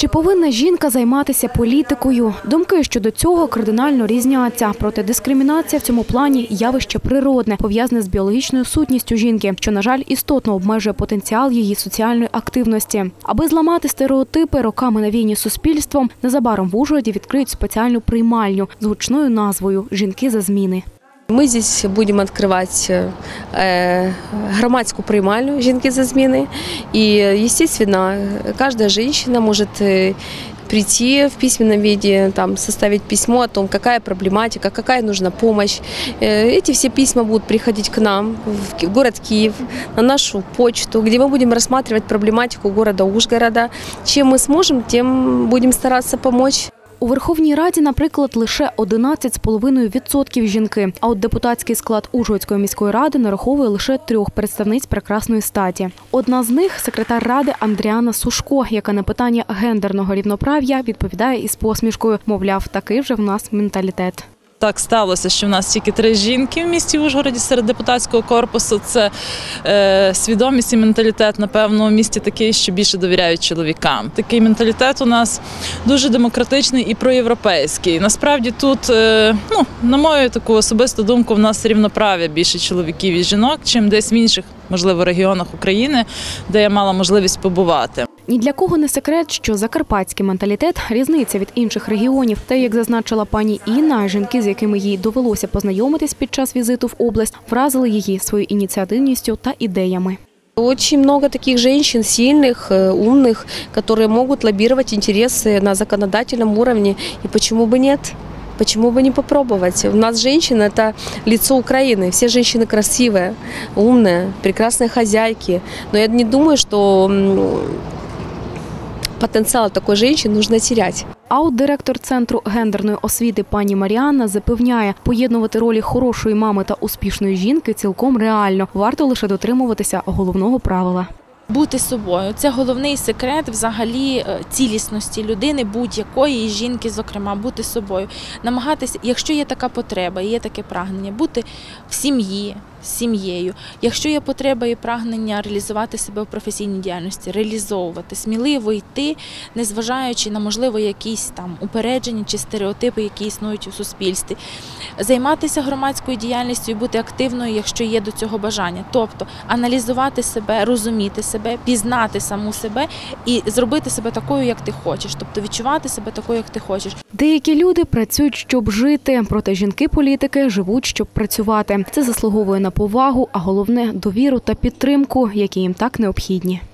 Чи повинна жінка займатися політикою? Думки щодо цього кардинально різняться. Проте дискримінація в цьому плані – явище природне, пов'язане з біологічною сутністю жінки, що, на жаль, істотно обмежує потенціал її соціальної активності. Аби зламати стереотипи, роками навіяні суспільством, незабаром в Ужгороді відкриють спеціальну приймальню з гучною назвою «Жінки за зміни». Мы здесь будем открывать громадскую приймальню «Жінки за зміни». И, естественно, каждая женщина может прийти в письменном виде, составить письмо о том, какая проблематика, какая нужна помощь. Эти все письма будут приходить к нам в город Киев, на нашу почту, где мы будем рассматривать проблематику города Ужгорода. Чем мы сможем, тем будем стараться помочь. У Верховній Раді, наприклад, лише 11,5% жінки, а от депутатський склад Ужгородської міської ради нараховує лише 3 представниць прекрасної статі. Одна з них – секретар ради Андріана Сушко, яка на питання гендерного рівноправ'я відповідає із посмішкою. Мовляв, такий вже в нас менталітет. Так сталося, що в нас тільки 3 жінки в місті Ужгороді серед депутатського корпусу. Це свідомість і менталітет, напевно, в місті такий, що більше довіряють чоловікам. Такий менталітет у нас дуже демократичний і проєвропейський. Насправді тут, на мою таку особисту думку, в нас рівноправ'я більше чоловіків і жінок, чим десь в інших, можливо, регіонах України, де я мала можливість побувати. Ні для кого не секрет, що закарпатський менталітет – різниця від інших регіонів. Та, як зазначила пані Інна, жінки, з якими їй довелося познайомитись під час візиту в область, вразили її своєю ініціативністю та ідеями. Очень много таких женщин, сильных, умных, которые могут лоббировать интересы на законодательном уровне. И почему бы нет? Почему бы не попробовать? У нас женщина – это лицо Украины. Все женщины красивые, умные, прекрасные хозяйки. Но я не думаю, что потенціал такої жінки потрібно теряти. А от директор Центру гендерної освіти пані Маріанна запевняє, поєднувати ролі хорошої мами та успішної жінки цілком реально. Варто лише дотримуватися головного правила. Бути собою – це головний секрет взагалі цілісності людини, будь-якої жінки, зокрема, бути собою. Намагатися, якщо є така потреба, є таке прагнення, бути в сім'ї, з сім'єю. Якщо є потреба і прагнення реалізувати себе в професійній діяльності, реалізовувати, сміливо йти, незважаючи на, можливо, якісь упередження чи стереотипи, які існують у суспільстві. Займатися громадською діяльністю і бути активною, якщо є до цього бажання. Тобто аналізувати себе, розуміти себе, пізнати саму себе і зробити себе такою, як ти хочеш. Тобто відчувати себе такою, як ти хочеш. Деякі люди працюють, щоб жити, проте жінки-політики живуть, щоб працювати. Це заслуговує на повагу, а головне – довіру та підтримку, які їм так необхідні.